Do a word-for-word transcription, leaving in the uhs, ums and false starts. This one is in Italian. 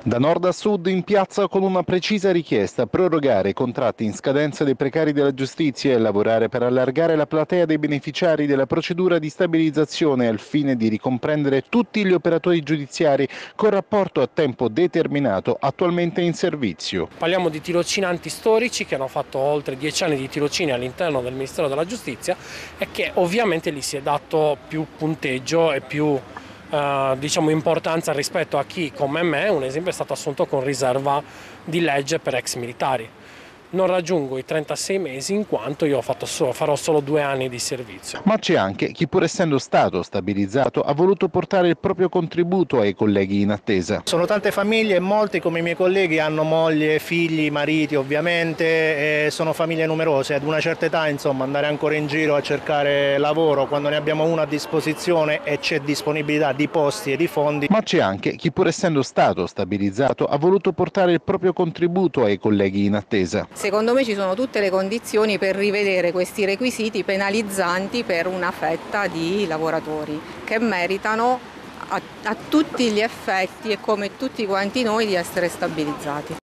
Da nord a sud in piazza con una precisa richiesta: prorogare i contratti in scadenza dei precari della giustizia e lavorare per allargare la platea dei beneficiari della procedura di stabilizzazione al fine di ricomprendere tutti gli operatori giudiziari con rapporto a tempo determinato attualmente in servizio. Parliamo di tirocinanti storici che hanno fatto oltre dieci anni di tirocini all'interno del Ministero della Giustizia e che ovviamente gli si è dato più punteggio e più Uh, diciamo importanza rispetto a chi come me, un esempio, è stato assunto con riserva di legge per ex militari. Non raggiungo i trentasei mesi in quanto io ho fatto solo, farò solo due anni di servizio. Ma c'è anche chi, pur essendo stato stabilizzato, ha voluto portare il proprio contributo ai colleghi in attesa. Sono tante famiglie e molti come i miei colleghi hanno moglie, figli, mariti ovviamente, e sono famiglie numerose. Ad una certa età, insomma, andare ancora in giro a cercare lavoro quando ne abbiamo uno a disposizione e c'è disponibilità di posti e di fondi. Ma c'è anche chi, pur essendo stato stabilizzato, ha voluto portare il proprio contributo ai colleghi in attesa. Secondo me ci sono tutte le condizioni per rivedere questi requisiti penalizzanti per una fetta di lavoratori che meritano a, a tutti gli effetti e come tutti quanti noi di essere stabilizzati.